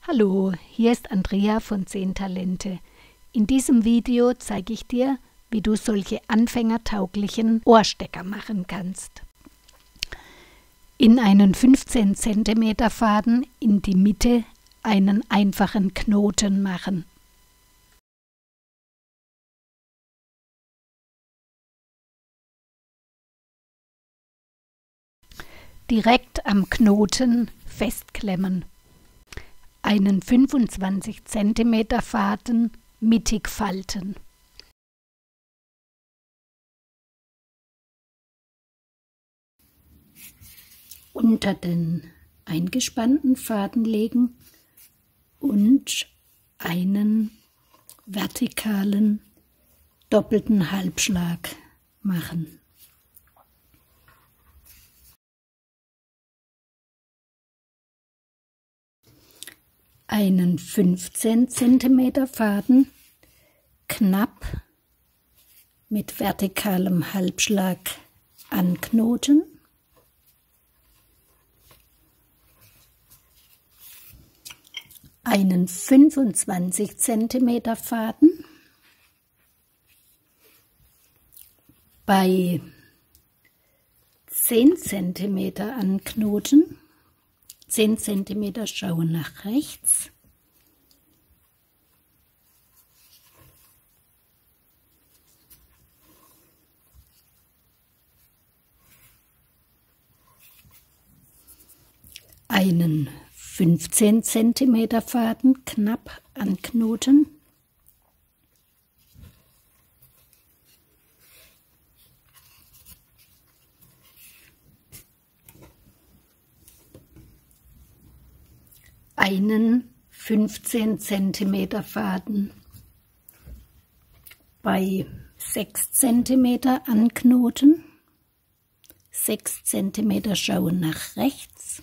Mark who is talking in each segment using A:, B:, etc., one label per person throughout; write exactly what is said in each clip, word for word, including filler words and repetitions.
A: Hallo, hier ist Andrea von zehn Talente. In diesem Video zeige ich dir, wie du solche anfängertauglichen Ohrstecker machen kannst. In einen fünfzehn Zentimeter Faden in die Mitte einen einfachen Knoten machen. Direkt am Knoten festklemmen. Einen fünfundzwanzig Zentimeter Faden mittig falten. Unter den eingespannten Faden legen und einen vertikalen doppelten Halbschlag machen. Einen fünfzehn Zentimeter Faden knapp mit vertikalem Halbschlag anknoten. Einen fünfundzwanzig Zentimeter Faden bei zehn Zentimeter anknoten. zehn Zentimeter schauen nach rechts. Einen fünfzehn Zentimeter Faden knapp anknoten. Einen fünfzehn Zentimeter Faden bei sechs Zentimeter anknoten, sechs Zentimeter schauen nach rechts,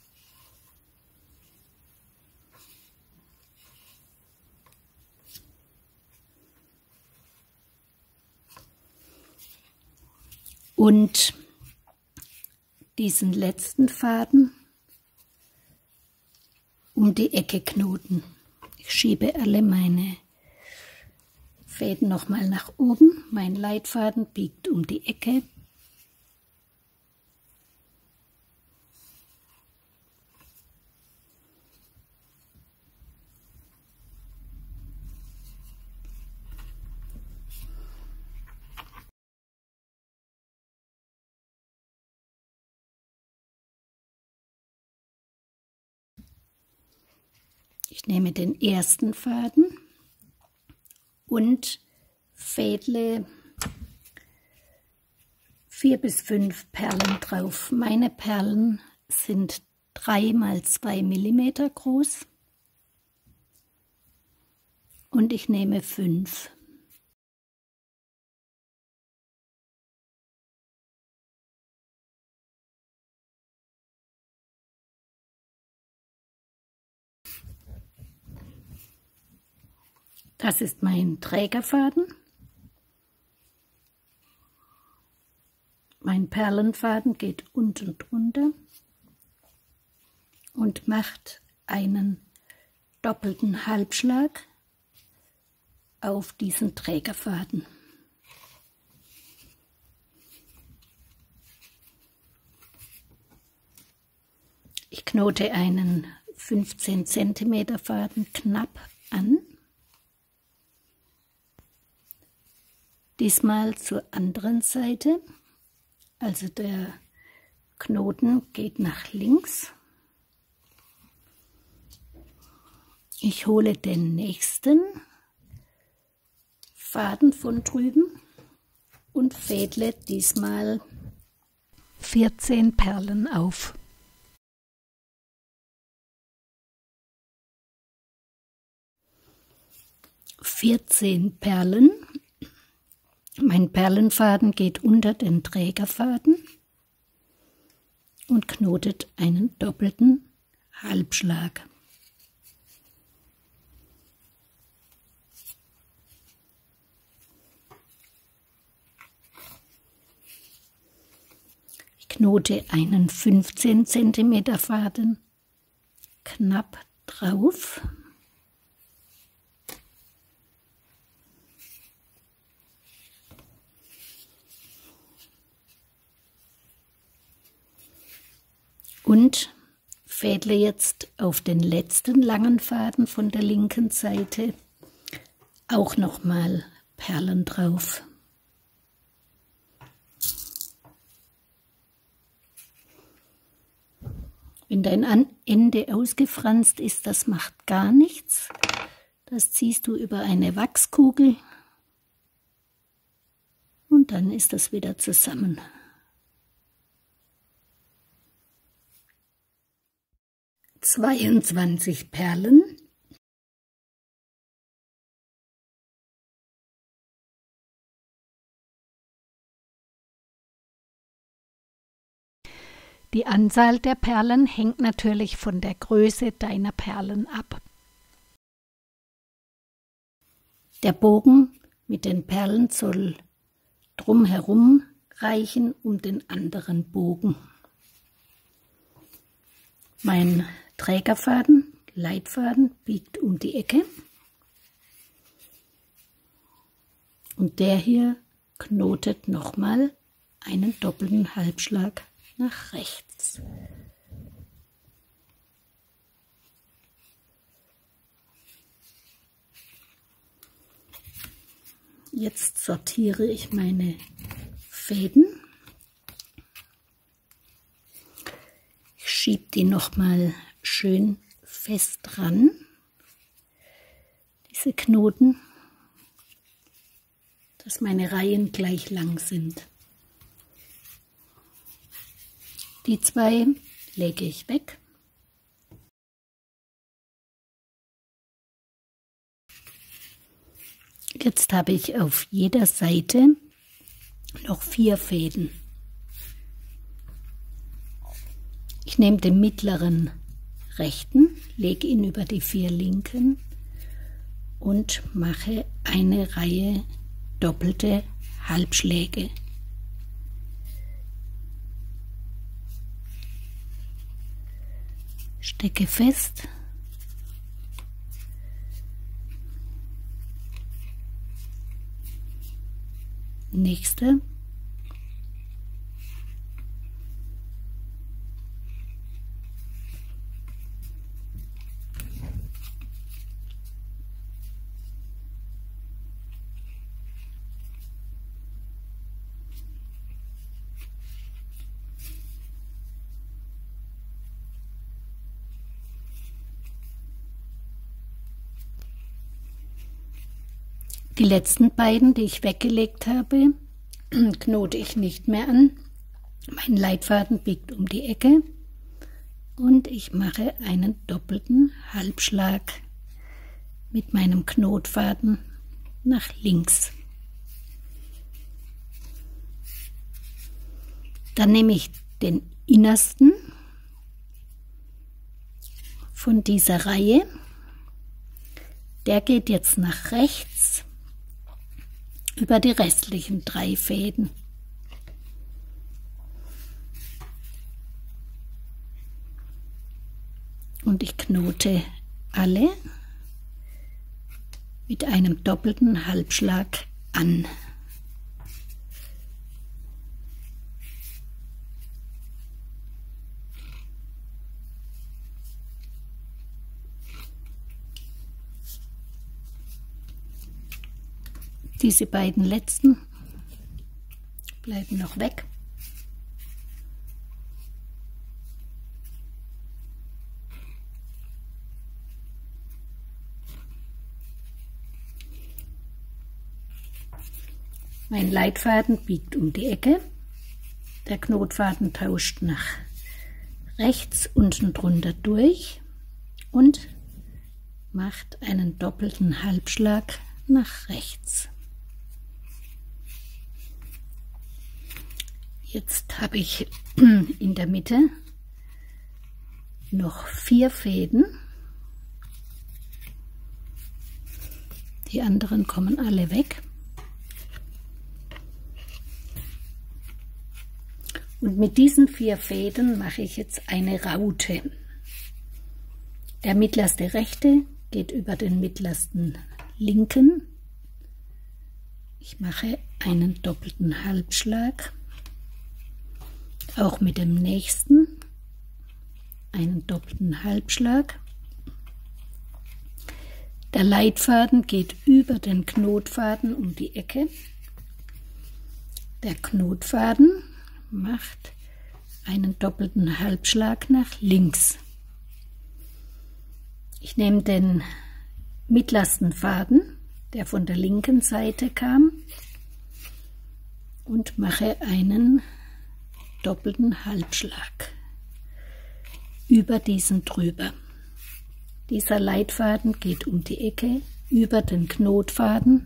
A: und diesen letzten Faden um die Ecke knoten. Ich schiebe alle meine Fäden nochmal nach oben. Mein Leitfaden biegt um die Ecke. Ich nehme den ersten Faden und fädle vier bis fünf Perlen drauf. Meine Perlen sind drei mal zwei Millimeter groß und ich nehme fünf. Das ist mein Trägerfaden. Mein Perlenfaden geht unten drunter und macht einen doppelten Halbschlag auf diesen Trägerfaden. Ich knote einen fünfzehn Zentimeter Faden knapp an. Diesmal zur anderen Seite, also der Knoten geht nach links. Ich hole den nächsten Faden von drüben und fädle diesmal vierzehn Perlen auf. vierzehn Perlen. Mein Perlenfaden geht unter den Trägerfaden und knotet einen doppelten Halbschlag. Ich knote einen fünfzehn Zentimeter Faden knapp drauf. Und fädle jetzt auf den letzten langen Faden von der linken Seite auch nochmal Perlen drauf. Wenn dein Ende ausgefranst ist, das macht gar nichts. Das ziehst du über eine Wachskugel und dann ist das wieder zusammen. zweiundzwanzig Perlen. Die Anzahl der Perlen hängt natürlich von der Größe deiner Perlen ab. Der Bogen mit den Perlen soll drumherum reichen um den anderen Bogen. Mein Trägerfaden, Leitfaden, biegt um die Ecke und der hier knotet nochmal einen doppelten Halbschlag nach rechts. Jetzt sortiere ich meine Fäden. Ich schiebe die nochmal schön fest dran, diese Knoten, dass meine Reihen gleich lang sind. Die zwei lege ich weg. Jetzt habe ich auf jeder Seite noch vier Fäden. Ich nehme den mittleren rechten, lege ihn über die vier linken und mache eine Reihe doppelte Halbschläge. Stecke fest. Nächste. Die letzten beiden, die ich weggelegt habe, knote ich nicht mehr an. Mein Leitfaden biegt um die Ecke und ich mache einen doppelten Halbschlag mit meinem Knotfaden nach links. Dann nehme ich den innersten von dieser Reihe. Der geht jetzt nach rechts über die restlichen drei Fäden. Und ich knote alle mit einem doppelten Halbschlag an. Diese beiden letzten bleiben noch weg. Mein Leitfaden biegt um die Ecke. Der Knotfaden tauscht nach rechts unten drunter durch und macht einen doppelten Halbschlag nach rechts. Jetzt habe ich in der Mitte noch vier Fäden. Die anderen kommen alle weg. Und mit diesen vier Fäden mache ich jetzt eine Raute. Der mittlerste rechte geht über den mittlersten linken. Ich mache einen doppelten Halbschlag, auch mit dem nächsten einen doppelten Halbschlag. Der Leitfaden geht über den Knotfaden um die Ecke. Der Knotfaden macht einen doppelten Halbschlag nach links. Ich nehme den mittlersten Faden, der von der linken Seite kam, und mache einen doppelten Halbschlag über diesen drüber. Dieser Leitfaden geht um die Ecke über den Knotfaden.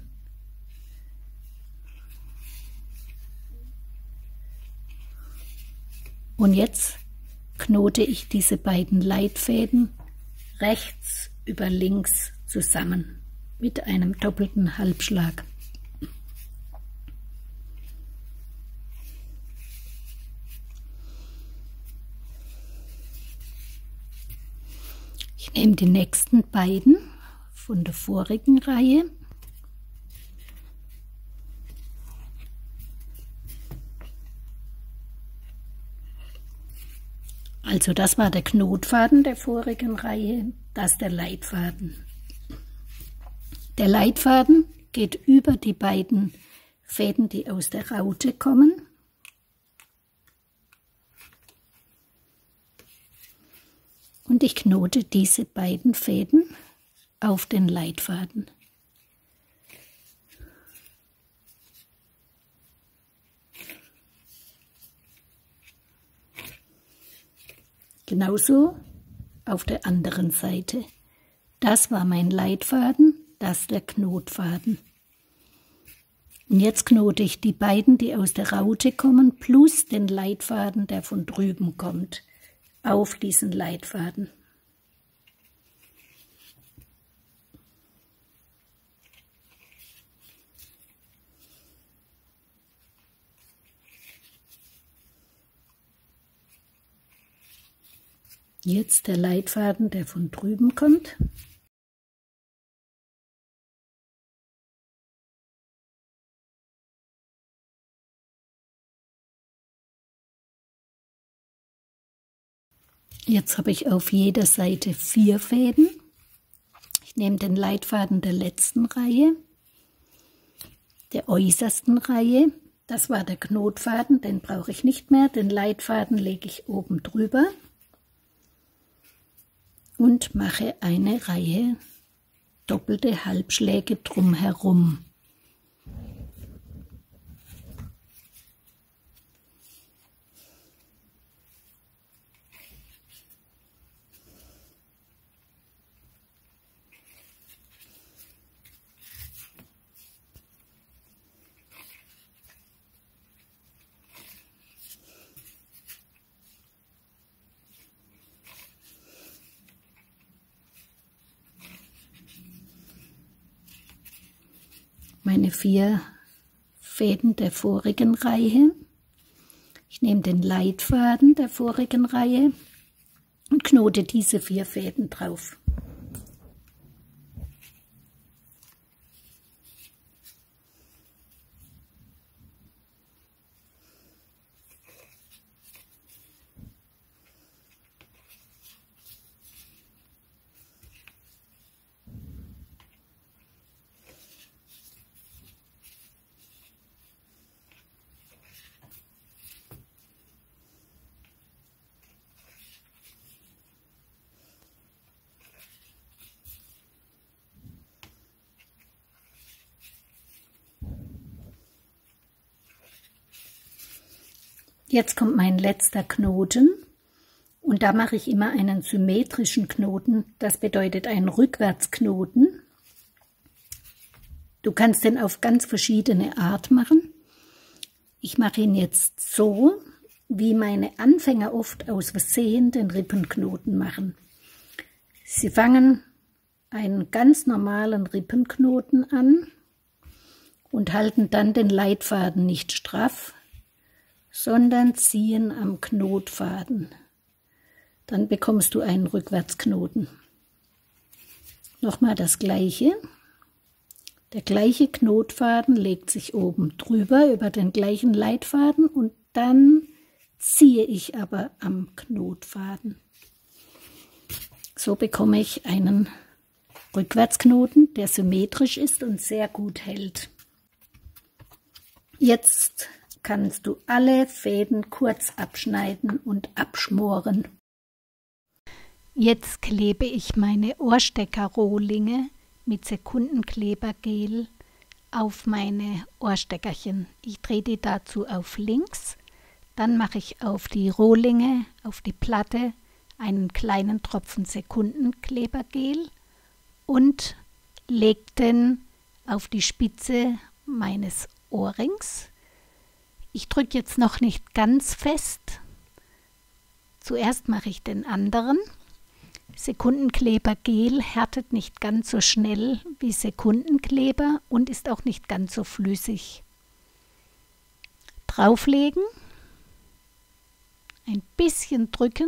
A: Und jetzt knote ich diese beiden Leitfäden rechts über links zusammen mit einem doppelten Halbschlag. Ich nehme die nächsten beiden von der vorigen Reihe. Also das war der Knotfaden der vorigen Reihe, das der Leitfaden. Der Leitfaden geht über die beiden Fäden, die aus der Raute kommen. Und ich knote diese beiden Fäden auf den Leitfaden. Genauso auf der anderen Seite. Das war mein Leitfaden, das der Knotfaden. Und jetzt knote ich die beiden, die aus der Raute kommen, plus den Leitfaden, der von drüben kommt, auf diesen Leitfaden. Jetzt der Leitfaden, der von drüben kommt. Jetzt habe ich auf jeder Seite vier Fäden. Ich nehme den Leitfaden der letzten Reihe, der äußersten Reihe. Das war der Knotfaden, den brauche ich nicht mehr. Den Leitfaden lege ich oben drüber und mache eine Reihe doppelte Halbschläge drumherum. Meine vier Fäden der vorigen Reihe. Ich nehme den Leitfaden der vorigen Reihe und knote diese vier Fäden drauf. Jetzt kommt mein letzter Knoten und da mache ich immer einen symmetrischen Knoten, das bedeutet einen Rückwärtsknoten. Du kannst den auf ganz verschiedene Art machen. Ich mache ihn jetzt so, wie meine Anfänger oft aus Versehen den Rippenknoten machen. Sie fangen einen ganz normalen Rippenknoten an und halten dann den Leitfaden nicht straff, sondern ziehen am Knotfaden. Dann bekommst du einen Rückwärtsknoten. Nochmal das gleiche. Der gleiche Knotfaden legt sich oben drüber über den gleichen Leitfaden und dann ziehe ich aber am Knotfaden. So bekomme ich einen Rückwärtsknoten, der symmetrisch ist und sehr gut hält. Jetzt kannst du alle Fäden kurz abschneiden und abschmoren. Jetzt klebe ich meine Ohrsteckerrohlinge mit Sekundenklebergel auf meine Ohrsteckerchen. Ich drehe die dazu auf links, dann mache ich auf die Rohlinge, auf die Platte einen kleinen Tropfen Sekundenklebergel und lege den auf die Spitze meines Ohrrings. Ich drücke jetzt noch nicht ganz fest. Zuerst mache ich den anderen. Sekundenklebergel härtet nicht ganz so schnell wie Sekundenkleber und ist auch nicht ganz so flüssig. Drauflegen, ein bisschen drücken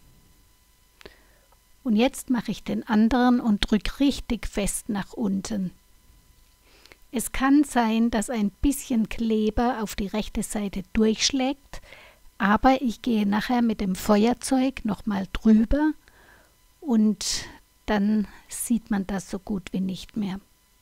A: und jetzt mache ich den anderen und drücke richtig fest nach unten. Es kann sein, dass ein bisschen Kleber auf die rechte Seite durchschlägt, aber ich gehe nachher mit dem Feuerzeug nochmal drüber und dann sieht man das so gut wie nicht mehr.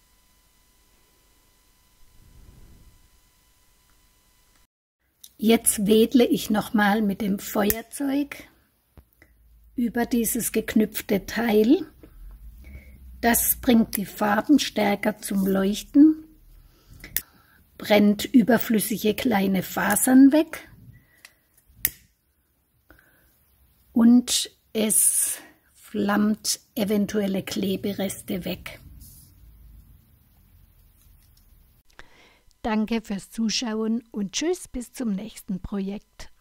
A: Jetzt wedle ich nochmal mit dem Feuerzeug über dieses geknüpfte Teil. Das bringt die Farben stärker zum Leuchten, brennt überflüssige kleine Fasern weg und es flammt eventuelle Klebereste weg. Danke fürs Zuschauen und tschüss bis zum nächsten Projekt.